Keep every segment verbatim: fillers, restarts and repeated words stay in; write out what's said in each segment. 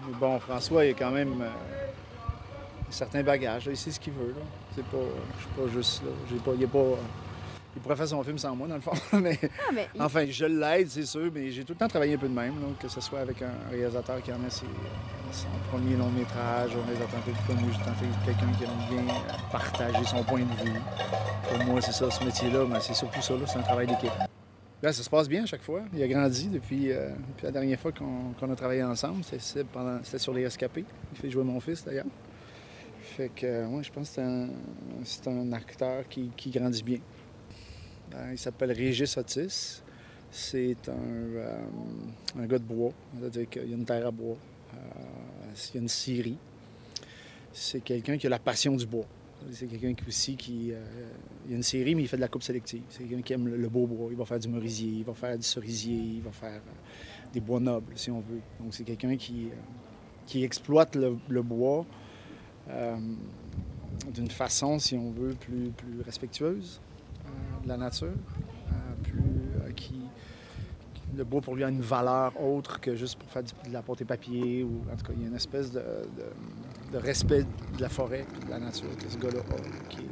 Mais bon, François, il a quand même euh, un certain bagage. Là. Il sait ce qu'il veut. Là. C'est pas, je suis pas juste là. J'ai pas, il, est pas, euh, il pourrait faire son film sans moi, dans le fond. mais, Ah, mais il- enfin, je l'aide, c'est sûr, mais j'ai tout le temps travaillé un peu de même. Là, que ce soit avec un réalisateur qui en a ses, son premier long métrage, un réalisateur un peu plus connu, j'ai tenté quelqu'un qui aime bien euh, partager son point de vue. Pour moi, c'est ça, ce métier-là, mais c'est surtout ça, là, c'est un travail d'équipe. Là, ça se passe bien à chaque fois. Il a grandi depuis, euh, depuis la dernière fois qu'on qu'on a travaillé ensemble. C'était pendant- c'était sur Les Rescapés. Il fait jouer mon fils, d'ailleurs. Fait que, euh, ouais, je pense que c'est un, c'est un acteur qui, qui grandit bien. Euh, il s'appelle Régis Otis. C'est un, euh, un gars de bois. C'est-à-dire qu'il y a une terre à bois. Euh, il y a une scierie. C'est quelqu'un qui a la passion du bois. C'est quelqu'un qui aussi qui... Euh, il y a une série, mais il fait de la coupe sélective. C'est quelqu'un qui aime le, le beau bois. Il va faire du merisier, il va faire du cerisier, il va faire euh, des bois nobles, si on veut. Donc c'est quelqu'un qui, euh, qui exploite le, le bois euh, d'une façon, si on veut, plus, plus respectueuse euh, de la nature. Euh, plus, euh, qui, le bois, pour lui, a une valeur autre que juste pour faire du, de la pâte et papier. Ou, en tout cas, il y a une espèce de, de, de respect de la forêt et de la nature que ce gars-là a, qui est, qui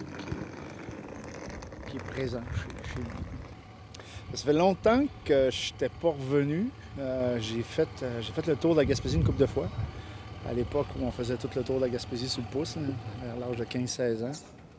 est, qui est présent chez, chez lui. Ça fait longtemps que je n'étais pas revenu. Euh, j'ai, fait, euh, j'ai fait le tour de la Gaspésie une couple de fois. À l'époque où on faisait tout le tour de la Gaspésie sous le pouce, hein, vers l'âge de quinze seize ans.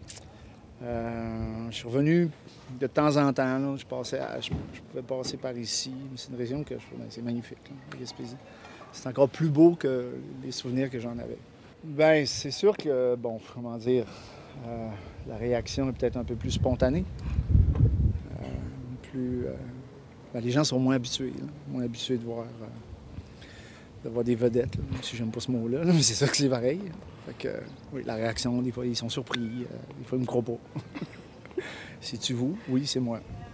Euh, je suis revenu de temps en temps. Là, je, passais à- je, je pouvais passer par ici. C'est une région que je trouve ben, c'est magnifique, là, la Gaspésie. C'est encore plus beau que les souvenirs que j'en avais. Ben, c'est sûr que, bon, comment dire, euh, la réaction est peut-être un peu plus spontanée. Euh, plus, euh, ben, les gens sont moins habitués, là, moins habitués de voir, euh, de voir des vedettes, là, même si j'aime pas ce mot-là, là, mais c'est ça que c'est pareil. Fait que, euh, oui, la réaction, des fois, ils sont surpris, euh, des fois, ils me croient pas. C'est-tu vous? Oui, c'est moi.